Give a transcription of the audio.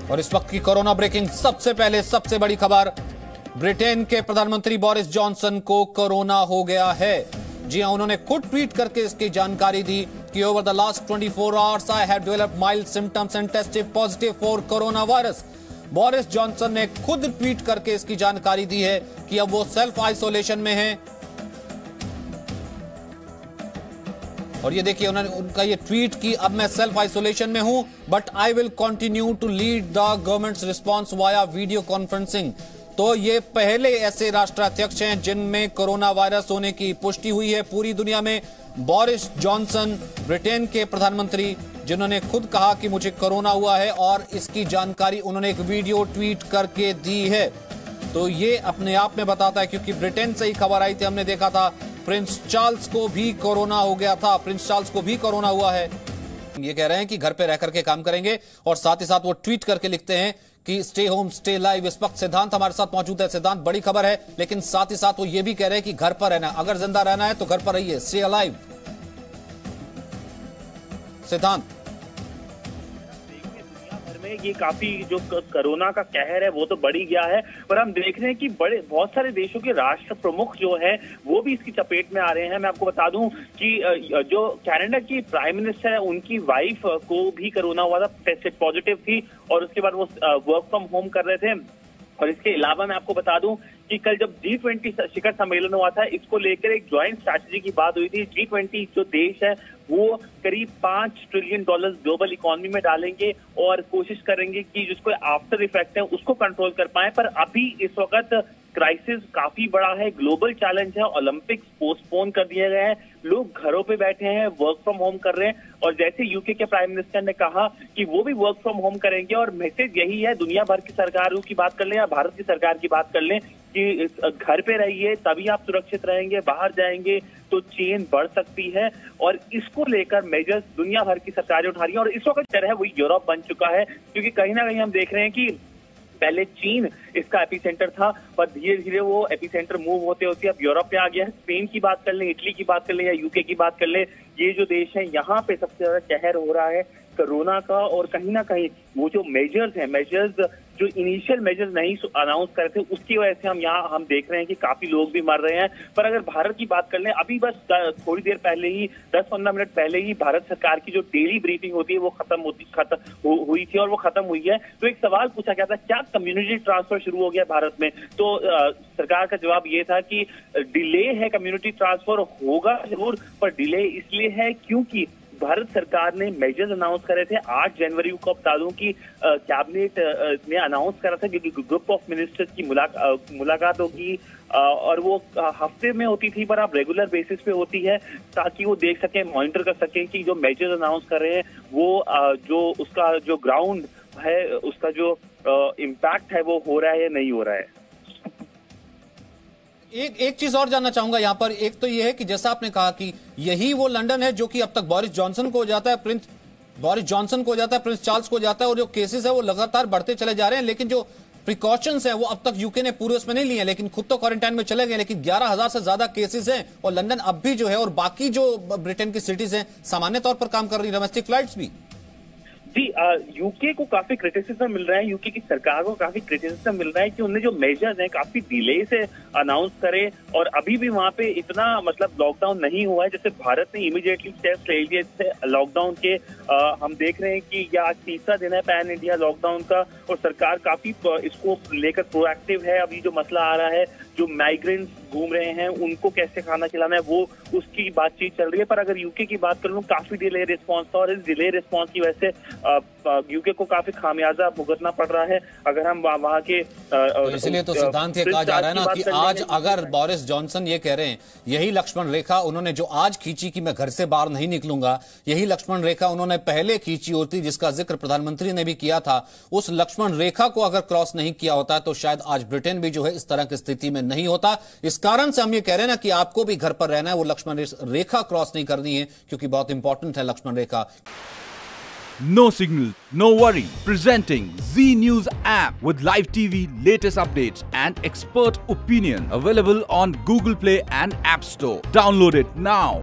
और इस वक्त की कोरोना ब्रेकिंग सबसे पहले सबसे बड़ी खबर, ब्रिटेन के प्रधानमंत्री बोरिस जॉनसन को कोरोना हो गया है। जी हां, उन्होंने खुद ट्वीट करके इसकी जानकारी दी कि over the last 24 hours I have developed mild symptoms and tested positive for corona virus. Boris Johnson ने खुद ट्वीट करके इसकी जानकारी दी है कि अब वो सेल्फ आइसोलेशन में हैं। और ये देखिए उनका ये ट्वीट कि अब मैं सेल्फ आइसोलेशन में हूं, but I will continue to lead the government's response via video conferencing. तो ये पहले ऐसे राष्ट्राध्यक्ष हैं जिनमें कोरोना वायरस होने की पुष्टि हुई है पूरी दुनिया में। बोरिस जॉनसन, ब्रिटेन के प्रधानमंत्री, जिन्होंने खुद कहा कि मुझे कोरोना हुआ है और इसकी जानकारी उन्होंने एक वीडियो ट्वीट करके दी है। तो ये अपने आप में बताता है, क्योंकि ब्रिटेन से ही खबर आई थी, हमने देखा था प्रिंस चार्ल्स को भी कोरोना हो गया था, प्रिंस चार्ल्स को भी कोरोना हुआ है। ये कह रहे हैं कि घर पे रह करके काम करेंगे और साथ ही साथ वो ट्वीट करके लिखते हैं कि स्टे होम स्टे लाइव। इस वक्त सिद्धांत हमारे साथ मौजूद है। सिद्धांत, बड़ी खबर है, लेकिन साथ ही साथ वो ये भी कह रहे हैं कि घर पर रहना, अगर जिंदा रहना है तो घर पर रहिए, स्टे अलाइव। सिद्धांत, ये काफी जो कोरोना का कहर है वो तो बढ़ ही गया है, पर हम देख रहे हैं कि बहुत सारे देशों के राष्ट्र प्रमुख जो है वो भी इसकी चपेट में आ रहे हैं। मैं आपको बता दूं कि जो कनाडा की प्राइम मिनिस्टर है, उनकी वाइफ को भी कोरोना हुआ था, टेस्टेड पॉजिटिव थी और उसके बाद वो वर्क फ्रॉम होम कर रहे थे। और इसके अलावा मैं आपको बता दूं कि कल जब G20 शिखर सम्मेलन हुआ था, इसको लेकर एक ज्वाइंट स्ट्रैटेजी की बात हुई थी। G20 जो देश है वो करीब $5 ट्रिलियन ग्लोबल इकोनॉमी में डालेंगे और कोशिश करेंगे कि जिसको आफ्टर इफेक्ट है उसको कंट्रोल कर पाए। पर अभी इस वक्त क्राइसिस काफी बड़ा है, ग्लोबल चैलेंज है, ओलंपिक्स पोस्टपोन कर दिए गए हैं, लोग घरों पे बैठे हैं, वर्क फ्रॉम होम कर रहे हैं। और जैसे यूके के प्राइम मिनिस्टर ने कहा कि वो भी वर्क फ्रॉम होम करेंगे, और मैसेज यही है, दुनिया भर की सरकारों की बात कर लें या भारत की सरकार की बात कर लें, कि घर पे रहिए तभी आप सुरक्षित रहेंगे, बाहर जाएंगे तो चेन बढ़ सकती है। और इसको लेकर मेजर्स दुनिया भर की सरकारें उठा रही हैं। और इस वक्त जो है वो यूरोप बन चुका है, क्योंकि कहीं ना कहीं हम देख रहे हैं कि पहले चीन इसका एपिसेंटर था, पर धीरे धीरे वो एपिसेंटर मूव होते होते अब यूरोप में आ गया है। स्पेन की बात कर लें, इटली की बात कर लें या यूके की बात कर लें, ये जो देश है यहाँ पे सबसे ज्यादा कहर हो रहा है कोरोना का। और कहीं ना कहीं वो जो मेजर्स जो इनिशियल मेजर्स नहीं अनाउंस करे थे, उसकी वजह से हम देख रहे हैं कि काफी लोग भी मर रहे हैं। पर अगर भारत की बात कर लें, अभी बस थोड़ी देर पहले ही 10-15 मिनट पहले ही भारत सरकार की जो डेली ब्रीफिंग होती है वो खत्म हुई थी और वो खत्म हुई है। तो एक सवाल पूछा गया था, क्या कम्युनिटी ट्रांसफर शुरू हो गया भारत में? तो सरकार का जवाब ये था कि डिले है, कम्युनिटी ट्रांसफर होगा जरूर, पर डिले इसलिए है क्योंकि भारत सरकार ने मेजर्स अनाउंस करे थे। 8 जनवरी को बता दूं कि कैबिनेट ने अनाउंस करा था कि ग्रुप ऑफ मिनिस्टर्स की मुलाकात होगी, और वो हफ्ते में होती थी, पर अब रेगुलर बेसिस पे होती है, ताकि वो देख सकें, मॉनिटर कर सकें कि जो मेजर्स अनाउंस कर रहे हैं वो जो उसका जो ग्राउंड है, उसका जो इम्पैक्ट है वो हो रहा है या नहीं हो रहा है। एक चीज और जानना चाहूंगा यहां पर। एक तो यह है कि जैसा आपने कहा कि यही वो लंदन है जो कि अब तक बोरिस जॉनसन को हो जाता है, प्रिंस चार्ल्स को हो जाता है, और जो केसेस है वो लगातार बढ़ते चले जा रहे हैं। लेकिन जो प्रिकॉशंस हैं वो अब तक यूके ने पूरे उसमें नहीं लिए, लेकिन खुद तो क्वारंटाइन में चले गए। लेकिन 11,000 से ज्यादा केसेस हैं और लंदन अब भी जो है, और बाकी जो ब्रिटेन की सिटीज हैं सामान्य तौर पर काम कर रही है, डोमेस्टिक फ्लाइट्स भी। जी, यूके को काफी क्रिटिसिज्म मिल रहा है, यूके की सरकार को काफी क्रिटिसिज्म मिल रहा है कि उन्हें जो मेजर्स हैं काफी डिले से अनाउंस करे, और अभी भी वहां पे इतना मतलब लॉकडाउन नहीं हुआ है। जैसे भारत ने इमीडिएटली स्टेप्स ले लिए थे लॉकडाउन के। हम देख रहे हैं कि यह आज तीसरा दिन है पैन इंडिया लॉकडाउन का, और सरकार काफी इसको लेकर प्रोएक्टिव है। अभी जो मसला आ रहा है, जो माइग्रेंट्स घूम रहे हैं उनको कैसे खाना खिलाना है, वो उसकी बातचीत चल रही है। पर अगर यूके की बात करूं, काफी डिले रिस्पॉन्स था, और इस डिले रिस्पॉन्स की वजह से यूके को काफी खामियाजा भुगतना पड़ रहा है। अगर हम वहां के इसलिए तो सिद्धांत ये कहा जा रहा है ना कि आज अगर बोरिस जॉनसन ये कह रहे हैं, यही लक्ष्मण रेखा उन्होंने जो आज खींची कि मैं घर से बाहर नहीं निकलूंगा, यही लक्ष्मण रेखा उन्होंने पहले खींची होती जिसका जिक्र प्रधानमंत्री ने भी किया था, उस लक्ष्मण रेखा को अगर क्रॉस नहीं किया होता तो शायद आज ब्रिटेन भी जो है इस तरह की स्थिति में नहीं होता। इस कारण से हम ये कह रहे हैं ना कि आपको भी घर पर रहना है, वो लक्ष्मण रेखा क्रॉस नहीं करनी है, क्योंकि बहुत इंपॉर्टेंट है लक्ष्मण रेखा। No signal, no worry. Presenting Z News app with live TV, latest updates and expert opinion. Available on Google Play and App Store. Download it now.